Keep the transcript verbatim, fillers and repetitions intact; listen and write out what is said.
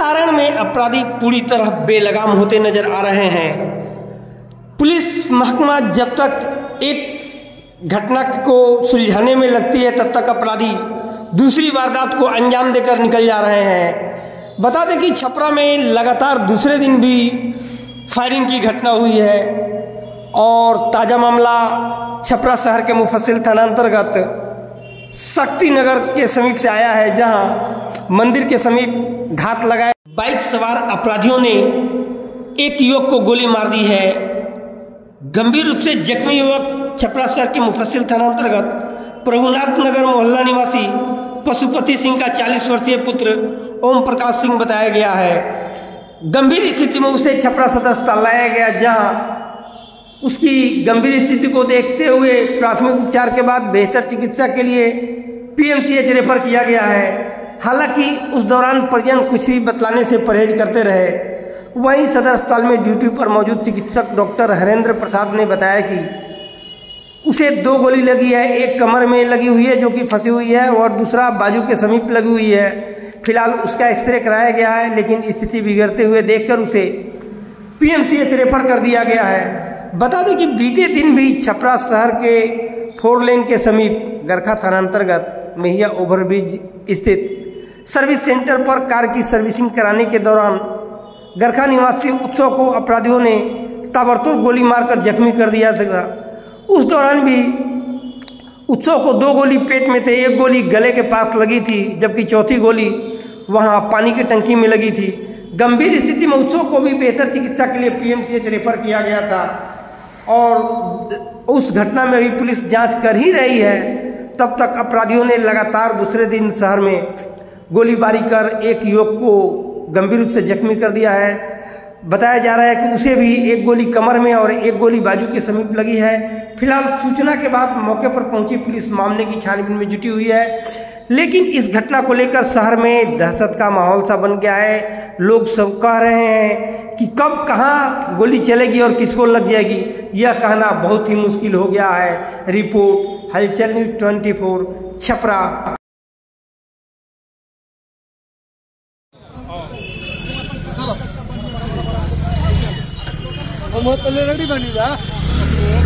सारण में अपराधी पूरी तरह बेलगाम होते नजर आ रहे हैं। पुलिस महकमा जब तक एक घटना को सुलझाने में लगती है तब तक अपराधी दूसरी वारदात को अंजाम देकर निकल जा रहे हैं। बता दें कि छपरा में लगातार दूसरे दिन भी फायरिंग की घटना हुई है और ताज़ा मामला छपरा शहर के मुफस्सिल थाना अंतर्गत शक्ति नगर के समीप से आया है, जहां मंदिर के समीप घात लगाए बाइक सवार अपराधियों ने एक युवक को गोली मार दी है। गंभीर रूप से जख्मी युवक छपरा शहर के मुफस्सिल थाना अंतर्गत प्रभुनाथ नगर मोहल्ला निवासी पशुपति सिंह का चालीस वर्षीय पुत्र ओम प्रकाश सिंह बताया गया है। गंभीर स्थिति में उसे छपरा सदर अस्पताल लाया गया, जहां उसकी गंभीर स्थिति को देखते हुए प्राथमिक उपचार के बाद बेहतर चिकित्सा के लिए पीएमसीएच रेफर किया गया है। हालांकि उस दौरान परिजन कुछ भी बतलाने से परहेज करते रहे। वहीं सदर अस्पताल में ड्यूटी पर मौजूद चिकित्सक डॉक्टर हरेंद्र प्रसाद ने बताया कि उसे दो गोली लगी है, एक कमर में लगी हुई है जो कि फंसी हुई है और दूसरा बाजू के समीप लगी हुई है। फिलहाल उसका एक्सरे कराया गया है, लेकिन स्थिति बिगड़ते हुए देखकर उसे पीएमसीएच रेफर कर दिया गया है। बता दें कि बीते दिन भी छपरा शहर के फोर लेन के समीप गरखा थाना अंतर्गत महिया ओवरब्रिज स्थित सर्विस सेंटर पर कार की सर्विसिंग कराने के दौरान गरखा निवासी उत्सव को अपराधियों ने ताबड़तोड़ गोली मारकर जख्मी कर दिया था। उस दौरान भी उत्सव को दो गोली पेट में थे, एक गोली गले के पास लगी थी, जबकि चौथी गोली वहां पानी की टंकी में लगी थी। गंभीर स्थिति में उत्सव को भी बेहतर चिकित्सा के लिए पीएमसीएच रेफर किया गया था और उस घटना में भी पुलिस जांच कर ही रही है। तब तक अपराधियों ने लगातार दूसरे दिन शहर में गोलीबारी कर एक युवक को गंभीर रूप से जख्मी कर दिया है। बताया जा रहा है कि उसे भी एक गोली कमर में और एक गोली बाजू के समीप लगी है। फिलहाल सूचना के बाद मौके पर पहुंची पुलिस मामले की छानबीन में जुटी हुई है, लेकिन इस घटना को लेकर शहर में दहशत का माहौल सा बन गया है। लोग सब कह रहे हैं कि कब कहां गोली चलेगी और किसको लग जाएगी, यह कहना बहुत ही मुश्किल हो गया है। Report Halchal news twenty four Chhapra. Ready बनी